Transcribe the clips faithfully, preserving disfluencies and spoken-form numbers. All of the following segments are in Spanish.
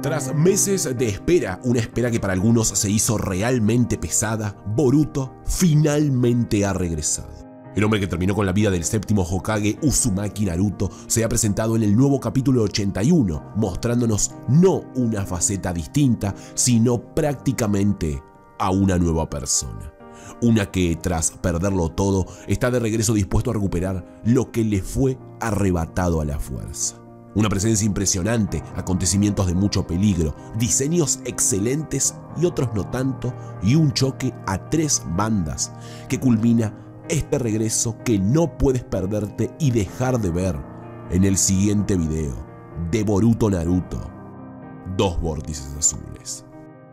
Tras meses de espera, una espera que para algunos se hizo realmente pesada, Boruto finalmente ha regresado. El hombre que terminó con la vida del séptimo Hokage Uzumaki Naruto se ha presentado en el nuevo capítulo ochenta y uno, mostrándonos no una faceta distinta, sino prácticamente a una nueva persona. Una que, tras perderlo todo, está de regreso dispuesto a recuperar lo que le fue arrebatado a la fuerza. Una presencia impresionante, acontecimientos de mucho peligro, diseños excelentes y otros no tanto, y un choque a tres bandas que culmina este regreso que no puedes perderte y dejar de ver en el siguiente video de Boruto Naruto, dos vórtices azules.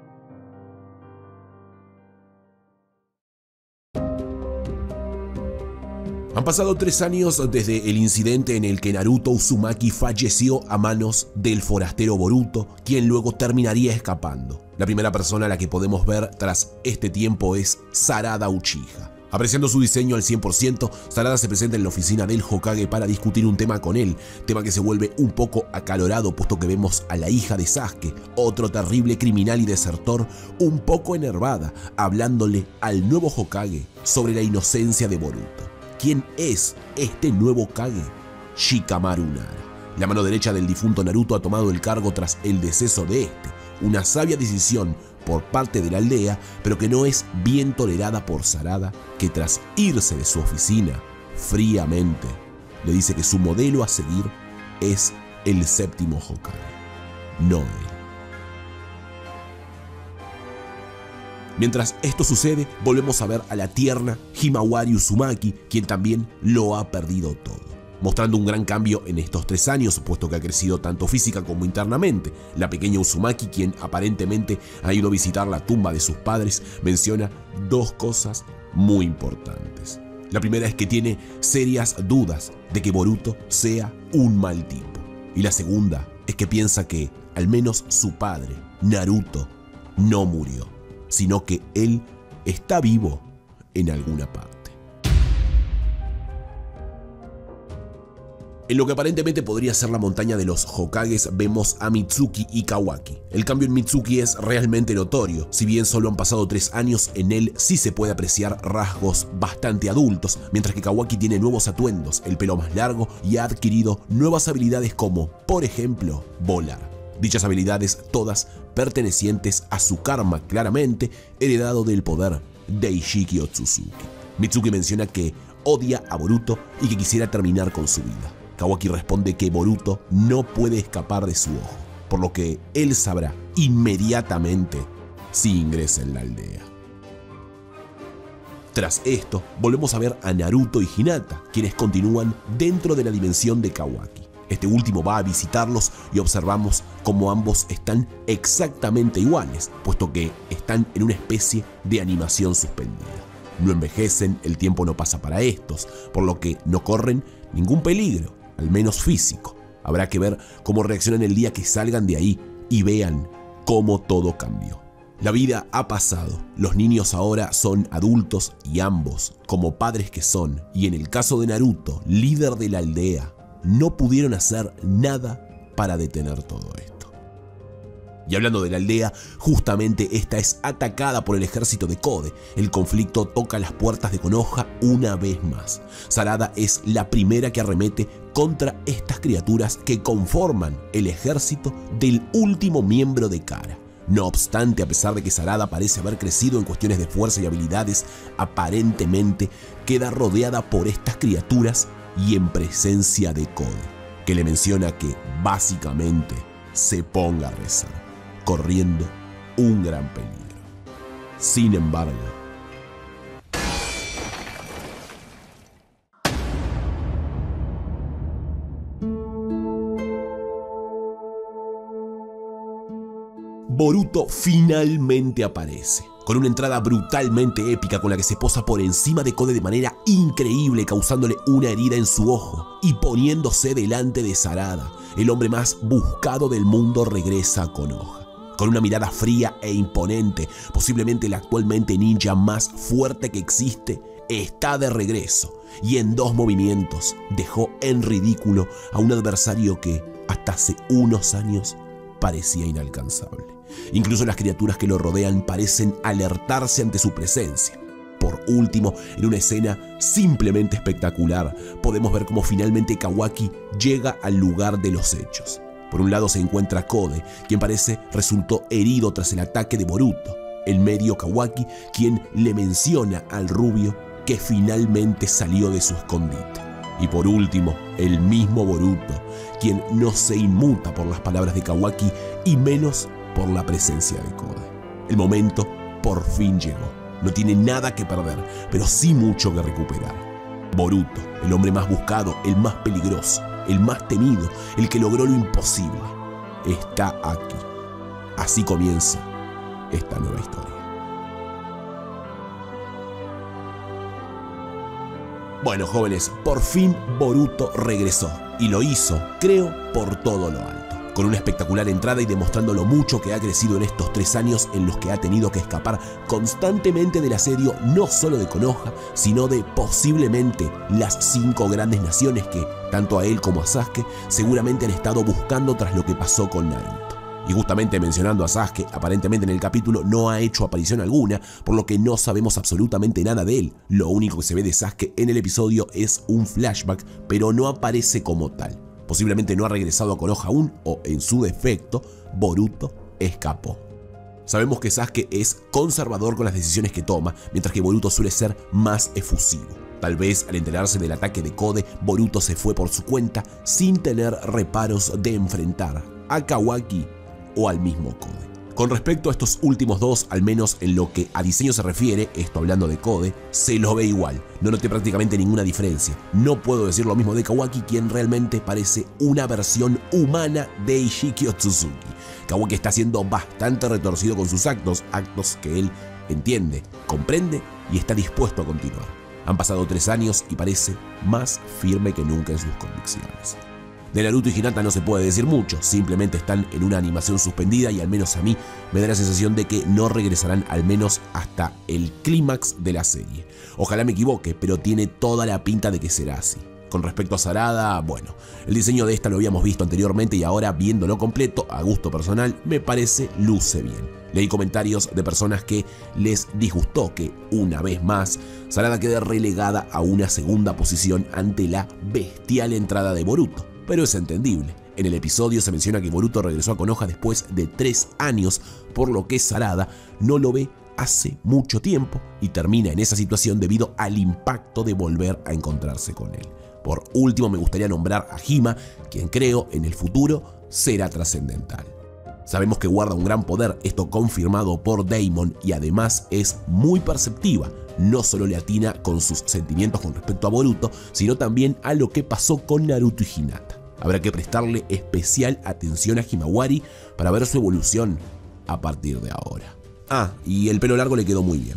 Han pasado tres años desde el incidente en el que Naruto Uzumaki falleció a manos del forastero Boruto, quien luego terminaría escapando. La primera persona a la que podemos ver tras este tiempo es Sarada Uchiha. Apreciando su diseño al cien por ciento, Sarada se presenta en la oficina del Hokage para discutir un tema con él, tema que se vuelve un poco acalorado puesto que vemos a la hija de Sasuke, otro terrible criminal y desertor, un poco enervada, hablándole al nuevo Hokage sobre la inocencia de Boruto. ¿Quién es este nuevo Kage? Shikamaru Nara. La mano derecha del difunto Naruto ha tomado el cargo tras el deceso de este, una sabia decisión por parte de la aldea, pero que no es bien tolerada por Sarada, que tras irse de su oficina, fríamente, le dice que su modelo a seguir es el séptimo Hokage, no él. Mientras esto sucede, volvemos a ver a la tierna Himawari Uzumaki, quien también lo ha perdido todo, mostrando un gran cambio en estos tres años, puesto que ha crecido tanto física como internamente. La pequeña Uzumaki, quien aparentemente ha ido a visitar la tumba de sus padres, menciona dos cosas muy importantes. La primera es que tiene serias dudas de que Boruto sea un mal tipo. Y la segunda es que piensa que, al menos su padre, Naruto, no murió, sino que él está vivo en alguna parte. En lo que aparentemente podría ser la montaña de los Hokages, vemos a Mitsuki y Kawaki. El cambio en Mitsuki es realmente notorio. Si bien solo han pasado tres años, en él sí se puede apreciar rasgos bastante adultos, mientras que Kawaki tiene nuevos atuendos, el pelo más largo y ha adquirido nuevas habilidades como, por ejemplo, volar. Dichas habilidades todas pertenecientes a su karma claramente heredado del poder de Ishiki Otsutsuki. Mitsuki menciona que odia a Boruto y que quisiera terminar con su vida. Kawaki responde que Boruto no puede escapar de su ojo, por lo que él sabrá inmediatamente si ingresa en la aldea. Tras esto, volvemos a ver a Naruto y Hinata, quienes continúan dentro de la dimensión de Kawaki. Este último va a visitarlos y observamos cómo ambos están exactamente iguales, puesto que están en una especie de animación suspendida. No envejecen, el tiempo no pasa para estos, por lo que no corren ningún peligro, al menos físico. Habrá que ver cómo reaccionan el día que salgan de ahí y vean cómo todo cambió. La vida ha pasado, los niños ahora son adultos y ambos, como padres que son, y en el caso de Naruto, líder de la aldea, no pudieron hacer nada para detener todo esto. Y hablando de la aldea, justamente esta es atacada por el ejército de Kode. El conflicto toca las puertas de Konoha una vez más. Sarada es la primera que arremete contra estas criaturas que conforman el ejército del último miembro de Kara. No obstante, a pesar de que Sarada parece haber crecido en cuestiones de fuerza y habilidades, aparentemente queda rodeada por estas criaturas y en presencia de Kode, que le menciona que básicamente se ponga a rezar, corriendo un gran peligro. Sin embargo, Boruto finalmente aparece, con una entrada brutalmente épica con la que se posa por encima de Kode de manera increíble, causándole una herida en su ojo y poniéndose delante de Sarada. El hombre más buscado del mundo regresa a Konoha. Con una mirada fría e imponente, posiblemente el actualmente ninja más fuerte que existe, está de regreso y en dos movimientos dejó en ridículo a un adversario que hasta hace unos años parecía inalcanzable. Incluso las criaturas que lo rodean parecen alertarse ante su presencia. Por último, en una escena simplemente espectacular, podemos ver cómo finalmente Kawaki llega al lugar de los hechos. Por un lado se encuentra Kode, quien parece resultó herido tras el ataque de Boruto. En medio Kawaki, quien le menciona al rubio que finalmente salió de su escondite. Y por último, el mismo Boruto, quien no se inmuta por las palabras de Kawaki y menos por la presencia de Kode. El momento por fin llegó. No tiene nada que perder, pero sí mucho que recuperar. Boruto, el hombre más buscado, el más peligroso, el más temido, el que logró lo imposible, está aquí. Así comienza esta nueva historia. Bueno, jóvenes, por fin Boruto regresó, y lo hizo, creo, por todo lo alto. Con una espectacular entrada y demostrando lo mucho que ha crecido en estos tres años en los que ha tenido que escapar constantemente del asedio no solo de Konoha, sino de posiblemente las cinco grandes naciones que, tanto a él como a Sasuke, seguramente han estado buscando tras lo que pasó con Naruto. Y justamente mencionando a Sasuke, aparentemente en el capítulo no ha hecho aparición alguna, por lo que no sabemos absolutamente nada de él. Lo único que se ve de Sasuke en el episodio es un flashback, pero no aparece como tal. Posiblemente no ha regresado a Konoha aún, o en su defecto, Boruto escapó. Sabemos que Sasuke es conservador con las decisiones que toma, mientras que Boruto suele ser más efusivo. Tal vez al enterarse del ataque de Kode, Boruto se fue por su cuenta sin tener reparos de enfrentar a Kawaki o al mismo Kode. Con respecto a estos últimos dos, al menos en lo que a diseño se refiere, esto hablando de Kode, se lo ve igual. No noté prácticamente ninguna diferencia. No puedo decir lo mismo de Kawaki, quien realmente parece una versión humana de Ishiki Otsutsuki. Kawaki está siendo bastante retorcido con sus actos, actos que él entiende, comprende y está dispuesto a continuar. Han pasado tres años y parece más firme que nunca en sus convicciones. De Naruto y Hinata no se puede decir mucho, simplemente están en una animación suspendida y al menos a mí me da la sensación de que no regresarán al menos hasta el clímax de la serie. Ojalá me equivoque, pero tiene toda la pinta de que será así. Con respecto a Sarada, bueno, el diseño de esta lo habíamos visto anteriormente y ahora viéndolo completo, a gusto personal, me parece luce bien. Leí comentarios de personas que les disgustó que, una vez más, Sarada quede relegada a una segunda posición ante la bestial entrada de Boruto. Pero es entendible. En el episodio se menciona que Boruto regresó a Konoha después de tres años, por lo que Sarada no lo ve hace mucho tiempo y termina en esa situación debido al impacto de volver a encontrarse con él. Por último, me gustaría nombrar a Hima, quien creo en el futuro será trascendental. Sabemos que guarda un gran poder, esto confirmado por Daemon, y además es muy perceptiva. No solo le atina con sus sentimientos con respecto a Boruto, sino también a lo que pasó con Naruto y Hinata. Habrá que prestarle especial atención a Himawari para ver su evolución a partir de ahora. Ah, y el pelo largo le quedó muy bien.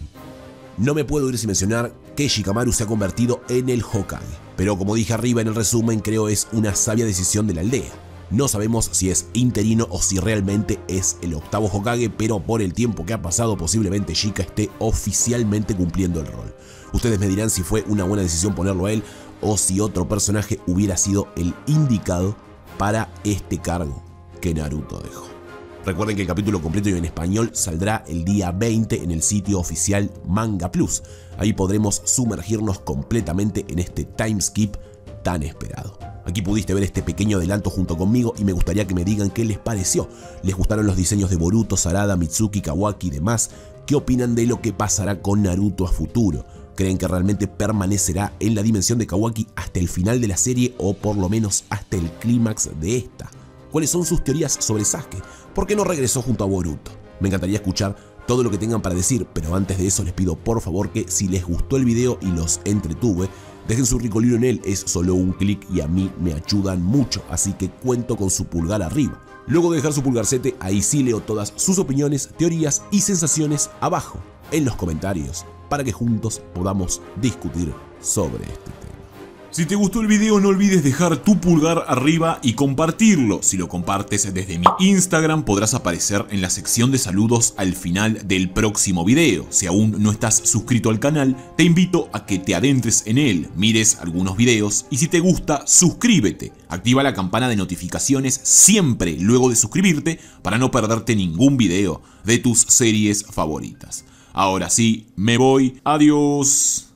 No me puedo ir sin mencionar que Shikamaru se ha convertido en el Hokage, pero como dije arriba en el resumen, creo es una sabia decisión de la aldea. No sabemos si es interino o si realmente es el octavo Hokage, pero por el tiempo que ha pasado posiblemente Shika esté oficialmente cumpliendo el rol. Ustedes me dirán si fue una buena decisión ponerlo a él o si otro personaje hubiera sido el indicado para este cargo que Naruto dejó. Recuerden que el capítulo completo y en español saldrá el día veinte en el sitio oficial Manga Plus. Ahí podremos sumergirnos completamente en este timeskip tan esperado. Aquí pudiste ver este pequeño adelanto junto conmigo y me gustaría que me digan qué les pareció. ¿Les gustaron los diseños de Boruto, Sarada, Mitsuki, Kawaki y demás? ¿Qué opinan de lo que pasará con Naruto a futuro? ¿Creen que realmente permanecerá en la dimensión de Kawaki hasta el final de la serie o por lo menos hasta el clímax de esta? ¿Cuáles son sus teorías sobre Sasuke? ¿Por qué no regresó junto a Boruto? Me encantaría escuchar todo lo que tengan para decir, pero antes de eso les pido por favor que si les gustó el video y los entretuve, dejen su ricolino en él, es solo un clic y a mí me ayudan mucho, así que cuento con su pulgar arriba. Luego de dejar su pulgarcete, ahí sí leo todas sus opiniones, teorías y sensaciones abajo, en los comentarios, para que juntos podamos discutir sobre este tema. Si te gustó el video no olvides dejar tu pulgar arriba y compartirlo. Si lo compartes desde mi Instagram podrás aparecer en la sección de saludos al final del próximo video. Si aún no estás suscrito al canal, te invito a que te adentres en él, mires algunos videos y si te gusta, suscríbete. Activa la campana de notificaciones siempre luego de suscribirte para no perderte ningún video de tus series favoritas. Ahora sí, me voy. Adiós.